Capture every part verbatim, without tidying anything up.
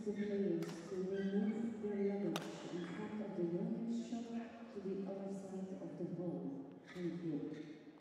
the players to remove their luggage in front of the YONEX shop to the other side of the hall. Thank you.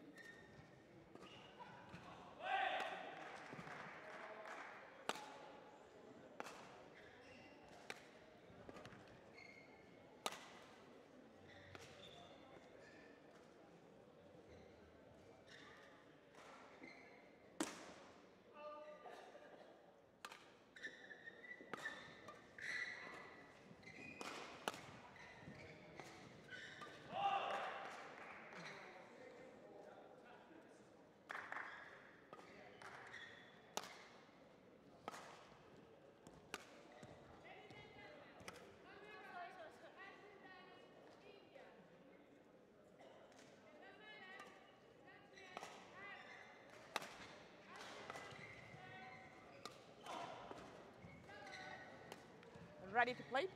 Ready to play?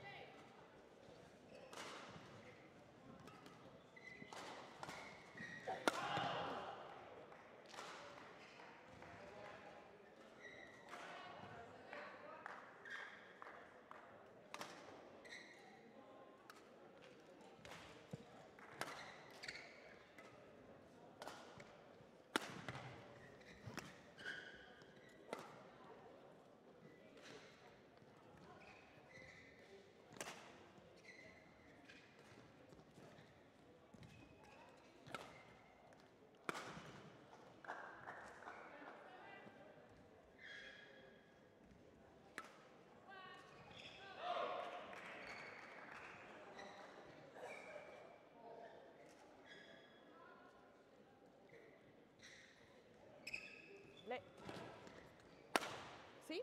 Play. See?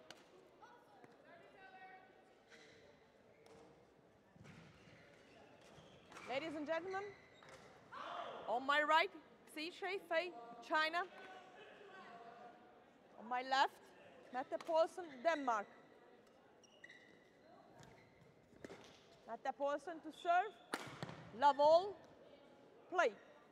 Ladies and gentlemen, on my right, see Xuefei, China. On my left, Mette Poulsen, Denmark. Mette Poulsen to serve. Love all. Play.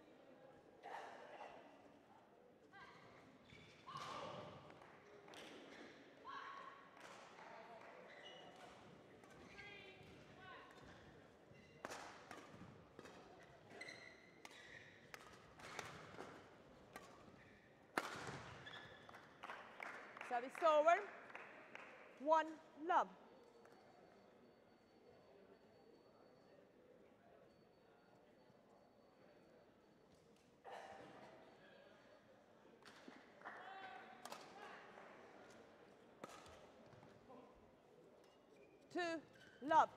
Service over. One love. Two love.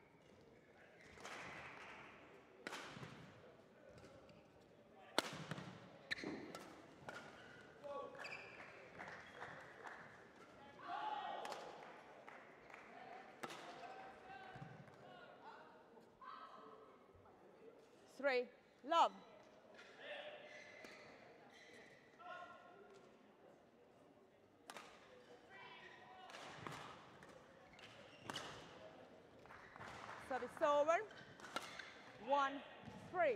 Three love. Service over. One, three.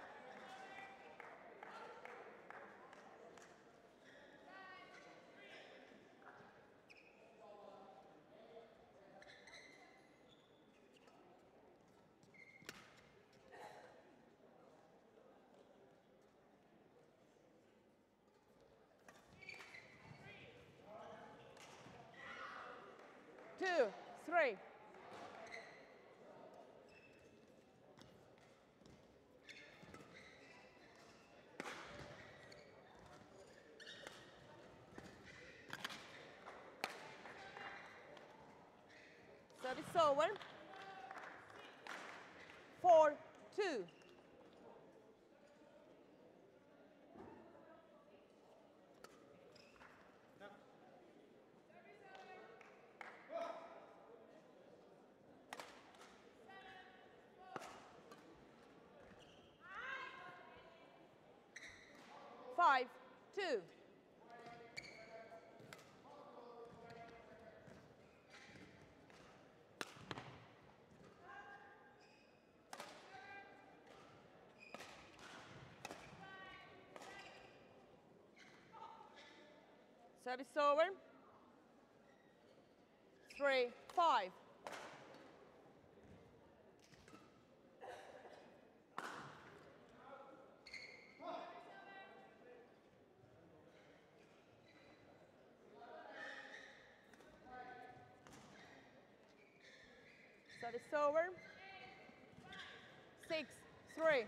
Two, three. Service over. Four, two. Five, two. Service over. Three, five. Service over. Six, three.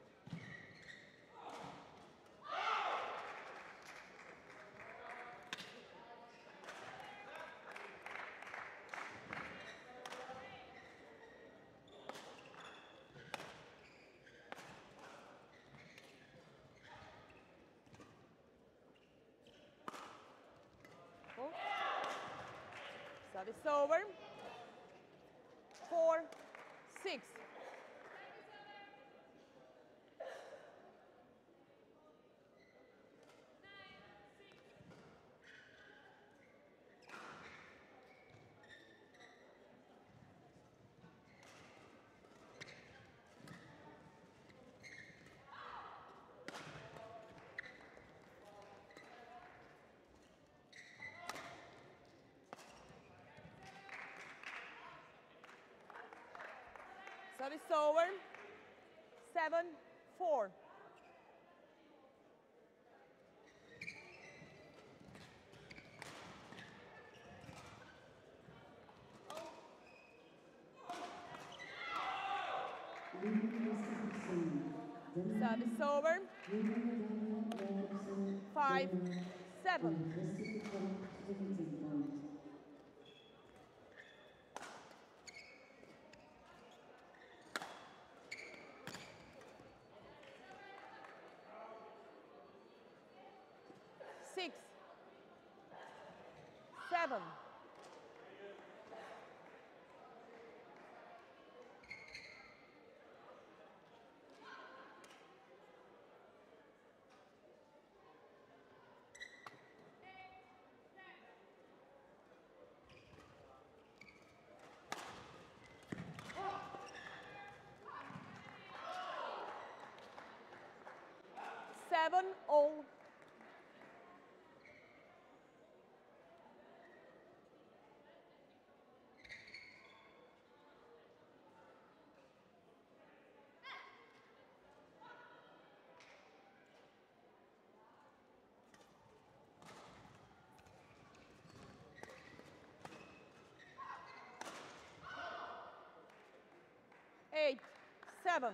Service over. Four, six. Service over. Seven, four. Service over. Five, seven. Six, seven. Seven all. Eight, seven.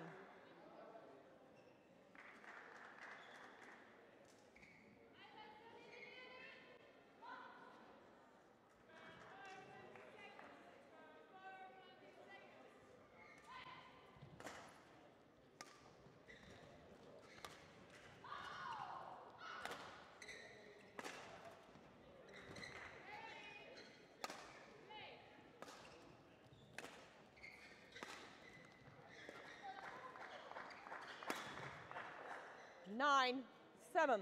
Nine, seven.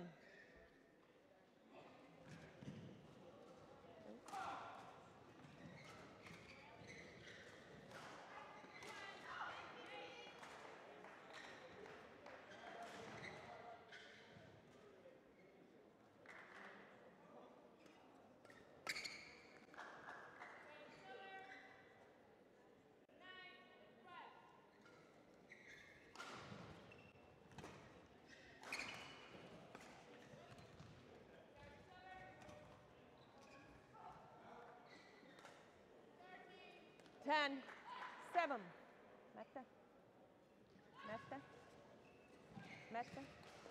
Ten, seven. Mette. Mette. Mette.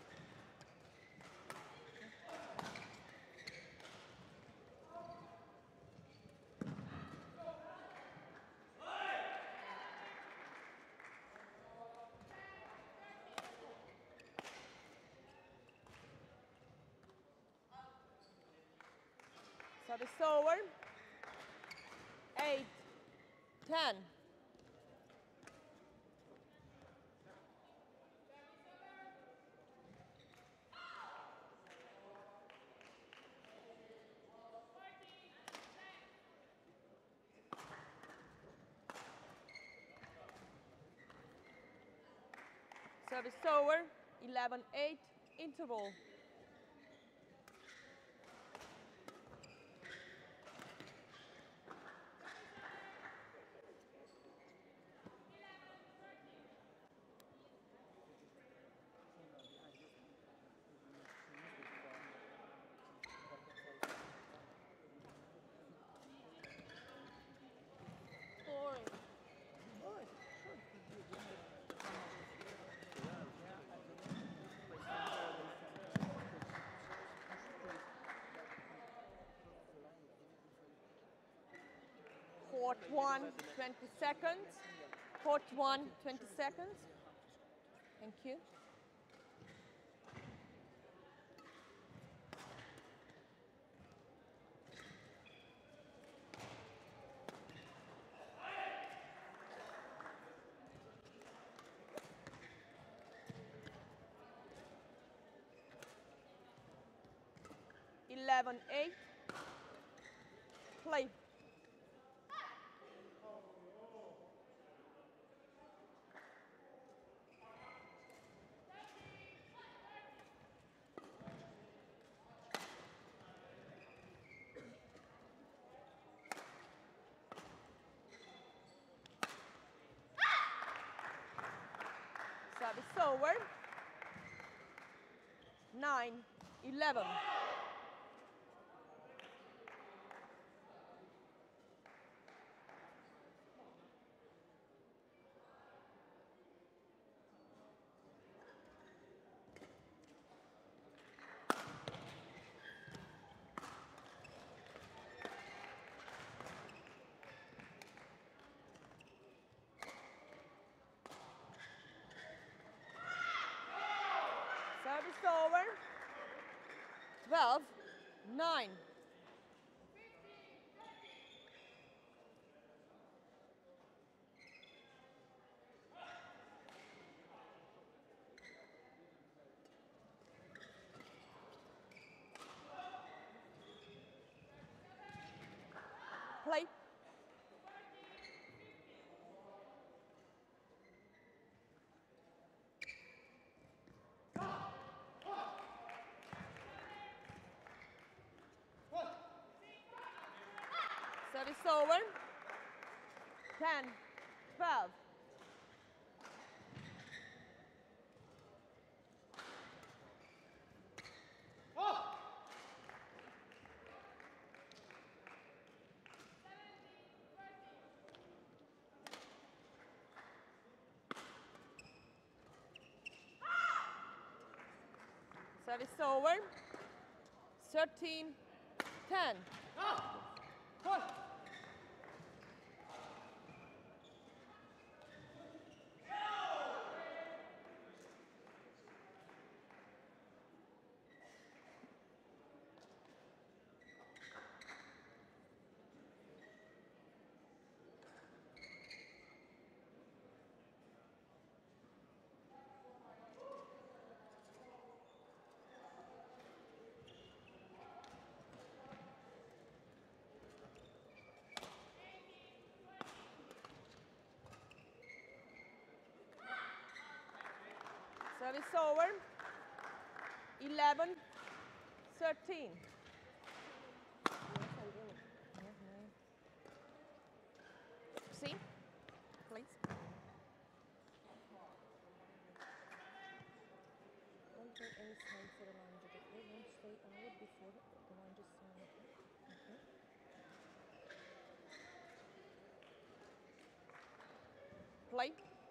Service over. Eight, ten. Service over. Eleven, eight. Interval. Boring. one, twenty seconds. Court one, twenty seconds. Thank you. eleven eight. Play. Service over. nine eleven. Service over. twelve nine. Play. Service over. ten twelve. Service over. thirteen ten. Service over. eleven thirteen. See? Please. Don't take any sign for the line. They won't stay out before the line just sign. Okay. Play.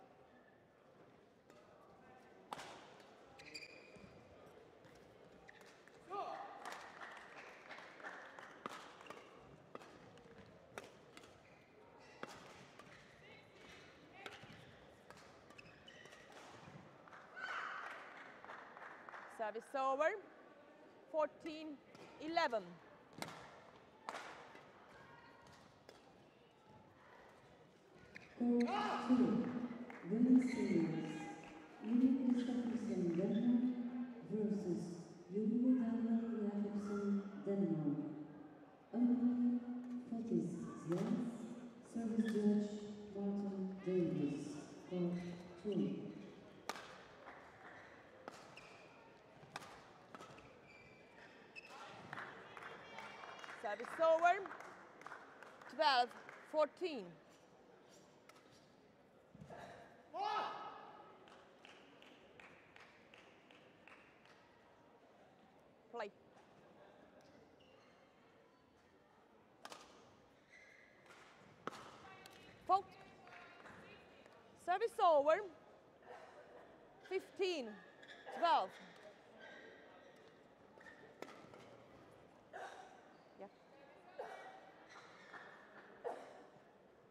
Service over. fourteen eleven. Court two. Women's series. YONEX Belgian Denmark versus YONEX Denmark. Umpire Fotis Jens. Service judge Martin Davis. Court two. Service over. twelve fourteen. Play. Fault. Service over. fifteen twelve. Yeah.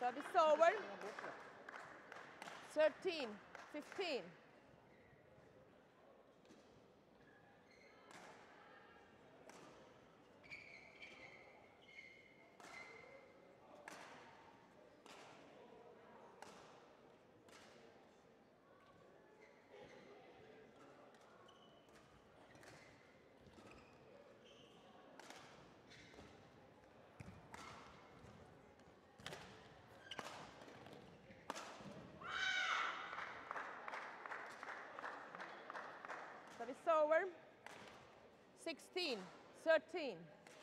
Service over. thirteen, fifteen. Service over. sixteen, thirteen.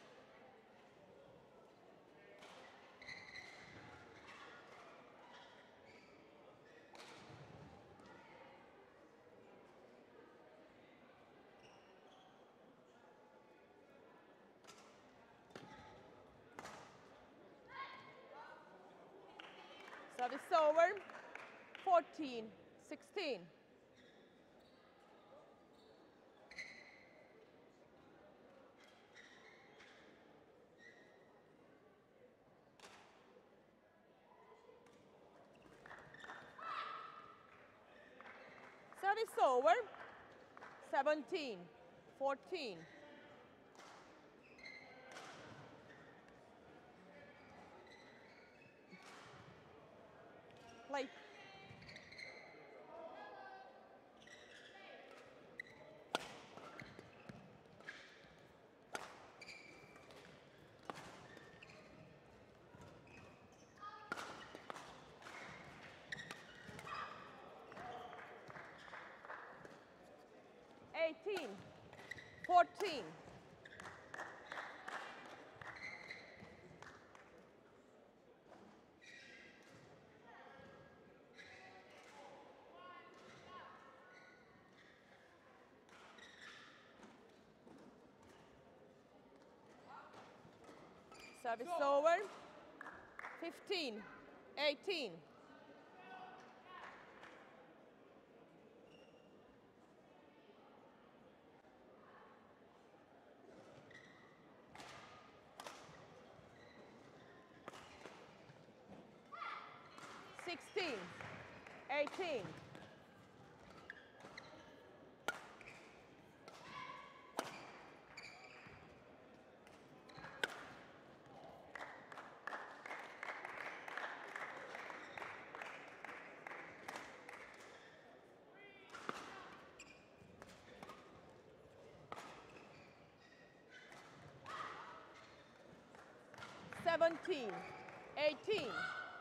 Service over. fourteen, sixteen. Service over. seventeen, fourteen. Play. eighteen, fourteen. Service over. fifteen, eighteen. sixteen, eighteen. seventeen, eighteen.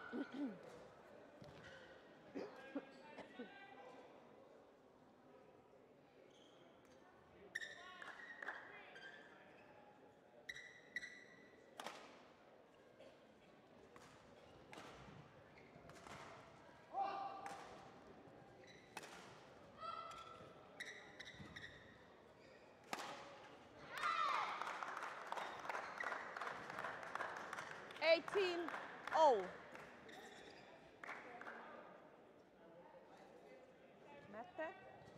eighteen, oh. Mette.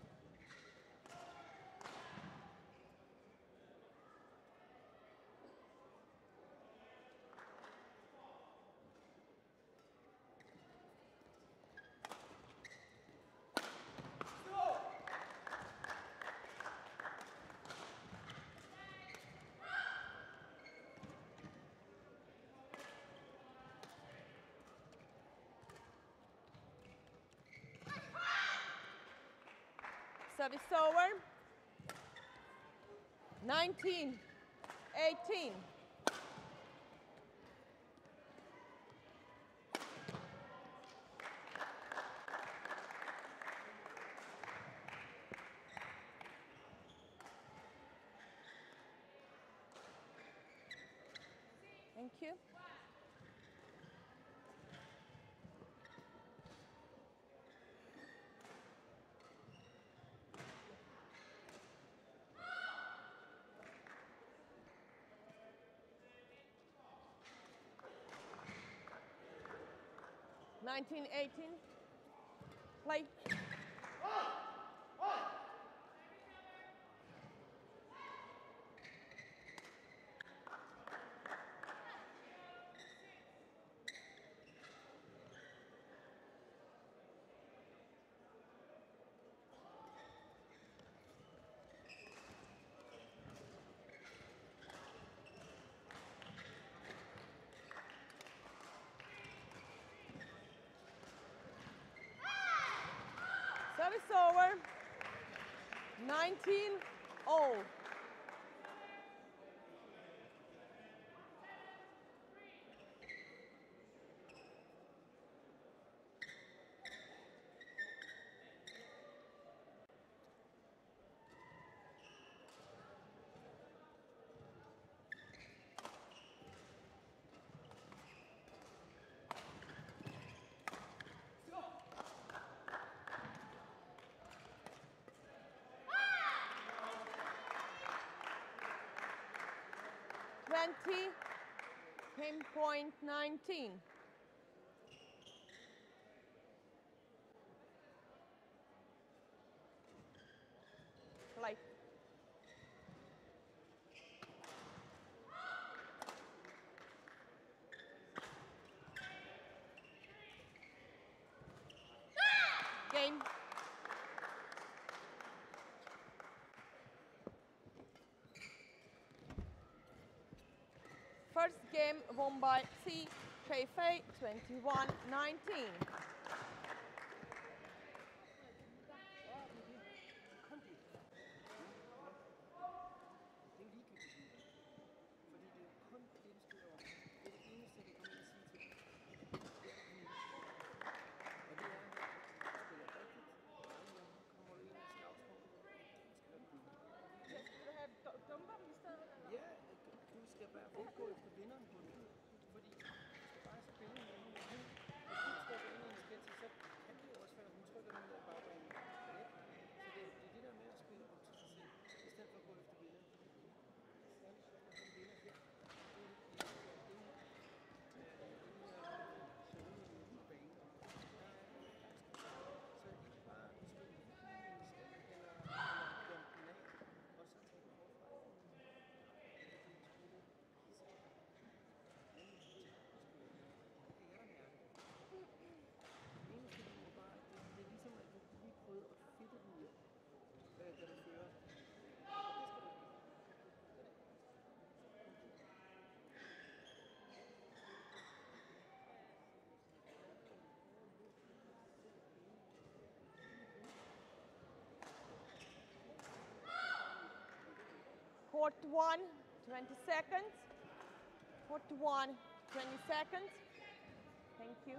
Service over. nineteen, eighteen. Thank you. nineteen, eighteen. Play. Service over. nineteen all. twenty, game point nineteen. Play. Game. First game won by C. Xuefei, twenty-one nineteen. Court one, twenty seconds. Court one, twenty seconds. Thank you.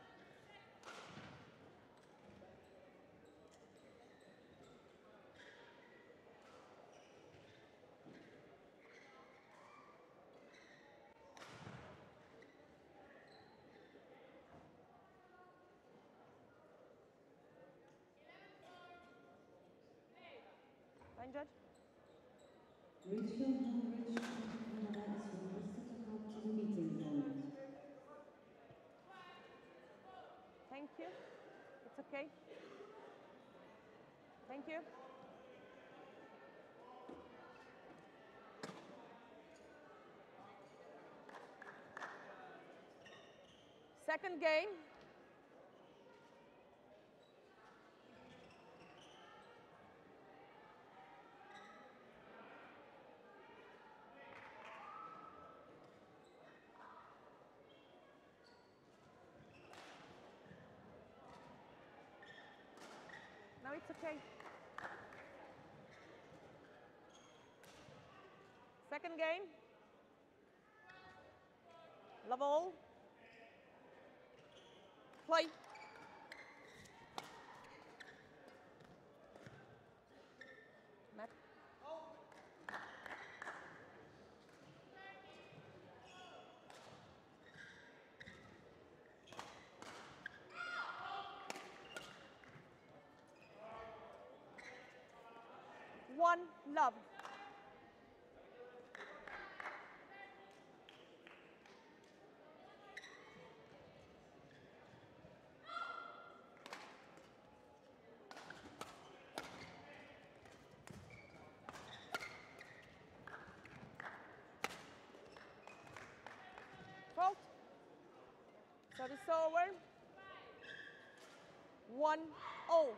Fine, Judge. Richfield Hungary Canada is requested to come to the meeting point. Thank you. It's okay. Thank you. Second game. No, it's okay. Second game. Love all. Play. Matt. One love. Fault. So it's over. One oh.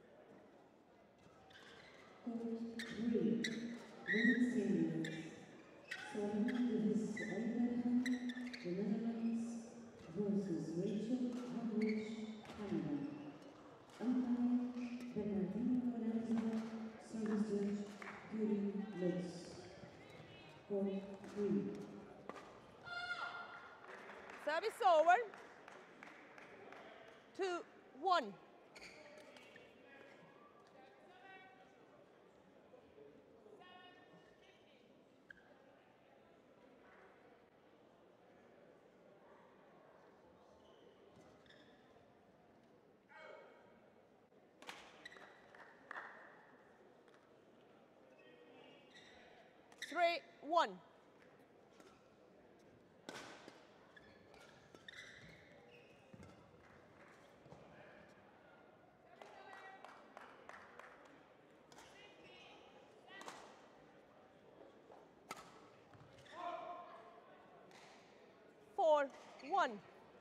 Court three, women's series. over. Two, one. Three, one. Four, one.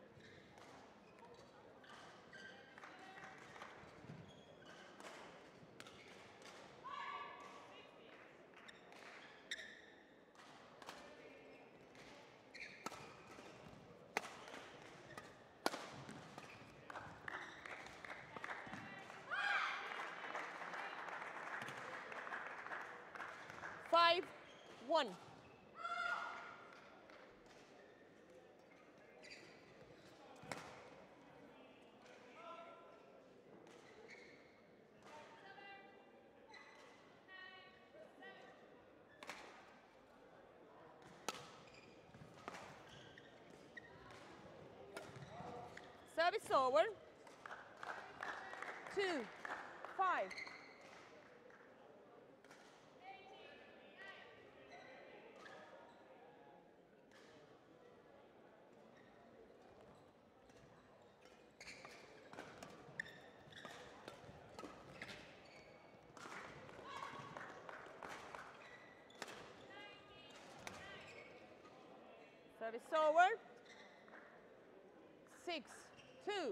Five, one. Service over. Two, five. Service over. Six, two.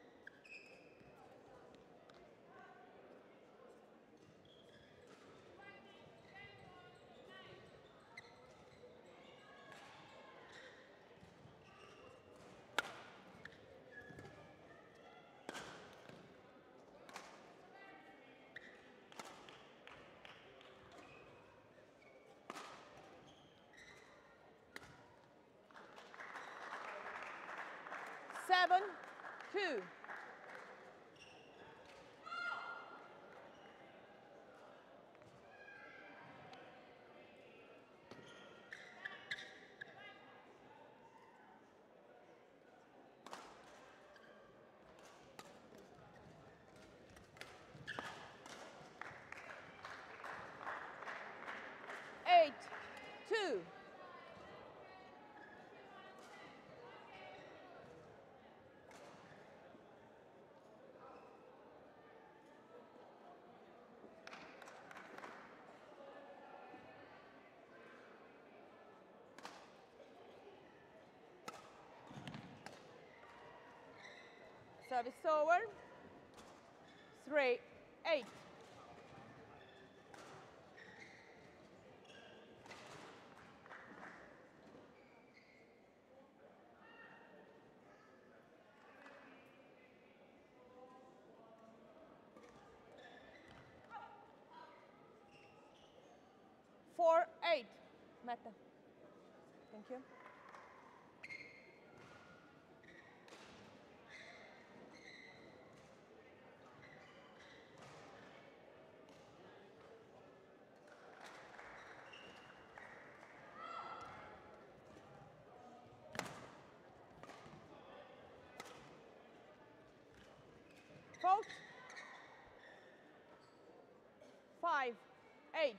Seven, two. Eight, two. Service over. Three, eight. Four, eight. Mette. Thank you. Fault. Five, eight.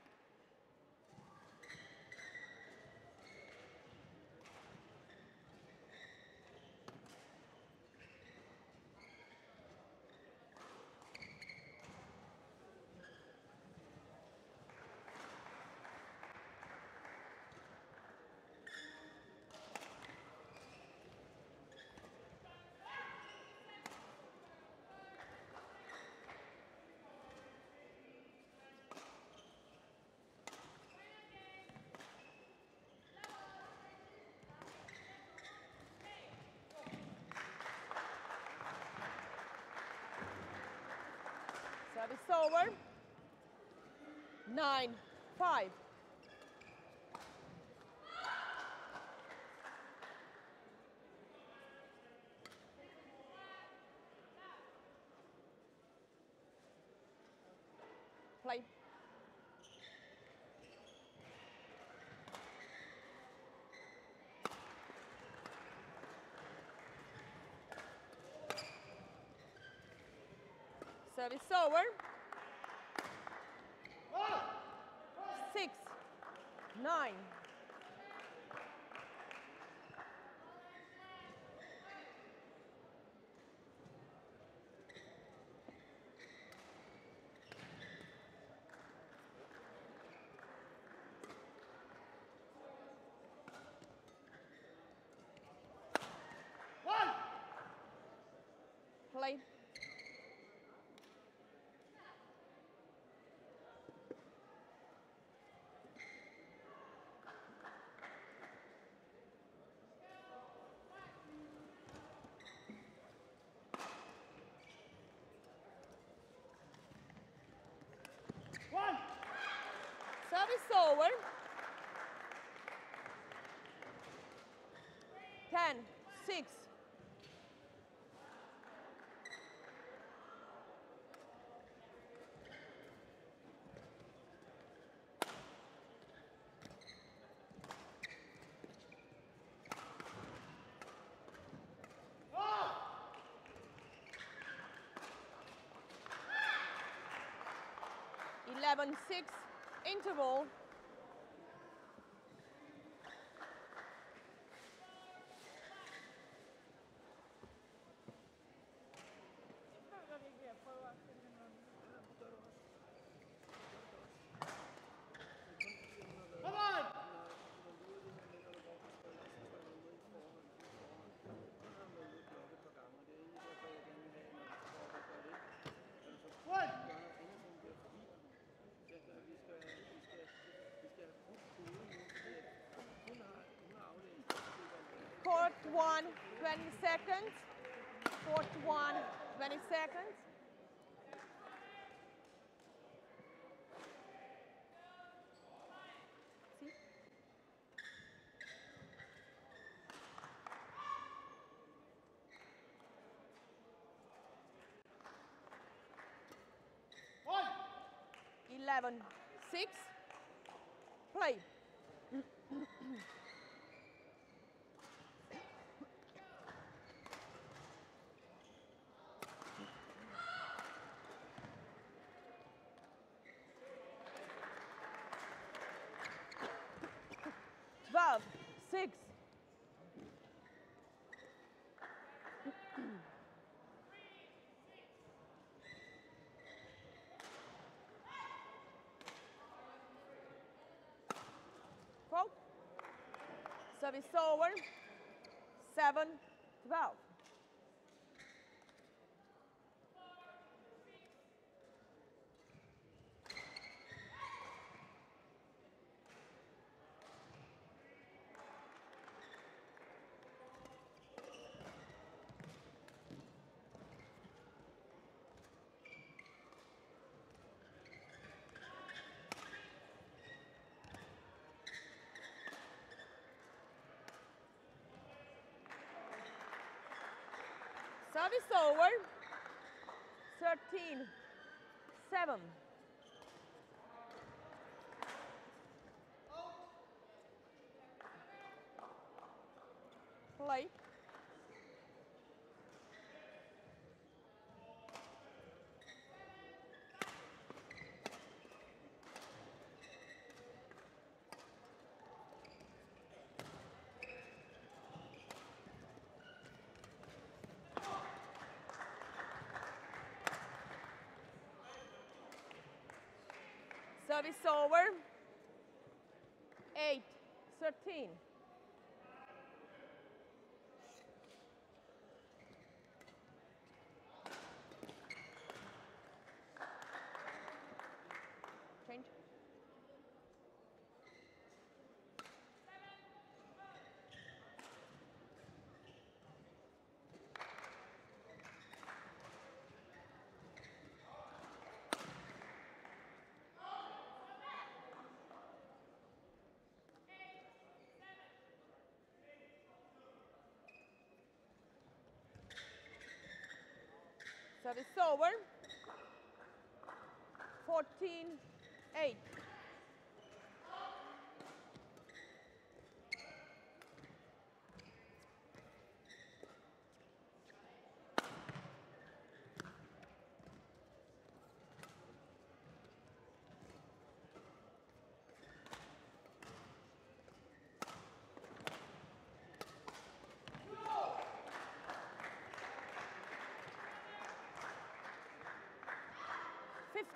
Service over. Nine, five. Service over. Six, nine. Play. One. Service over. Ten, six. Eleven, six. Interval. Come on. One. Court one, twenty seconds. Court one, twenty seconds. See? One. Eleven, six. Play. Twelve, six. Four. Service over. Seven, twelve. Service over. Thirteen, seven. Play. Service over. Eight, thirteen. Change. Service over. Fourteen, eight.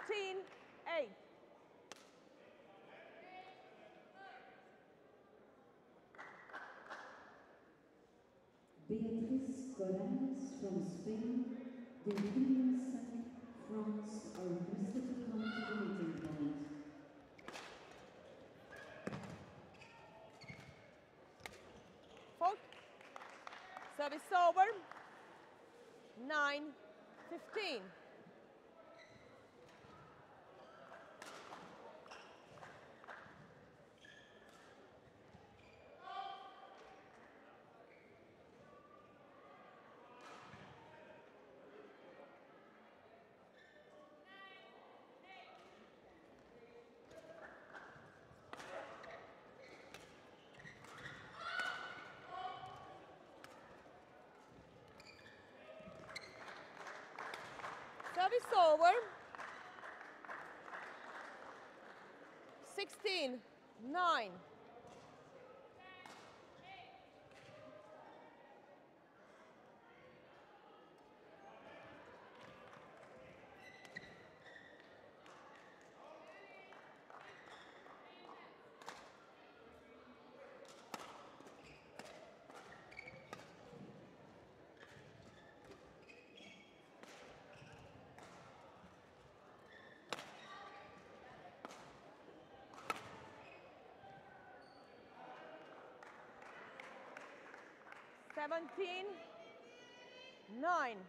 seventeen eight. Beatriz Corrales from Spain, the Williams France are requested to come to the meeting point. Fault. Service over. nine fifteen. Service over. sixteen nine. seventeen nine.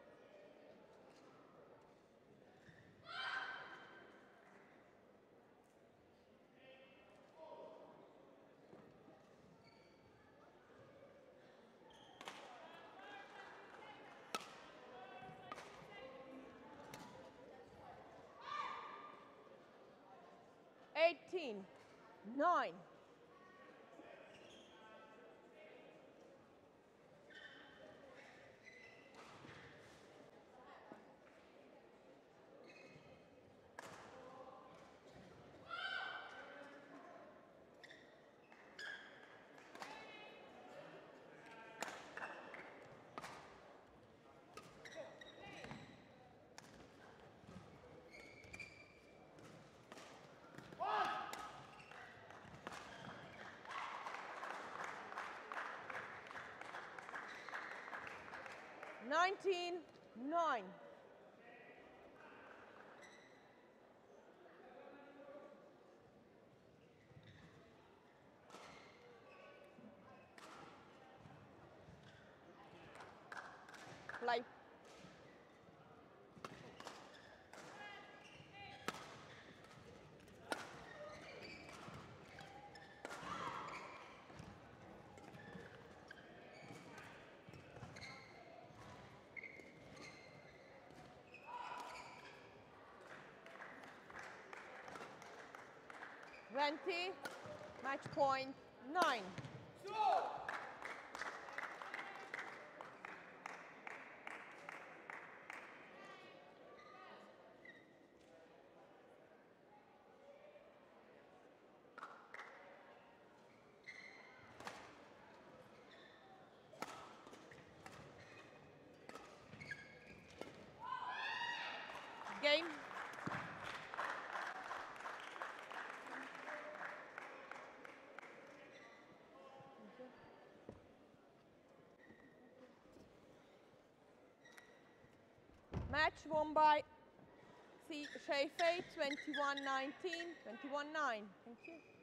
eighteen nine. nineteen nine. Play. twenty, match point nine. Game. Match won by Xuefei, twenty-one nineteen, twenty-one nine. Thank you.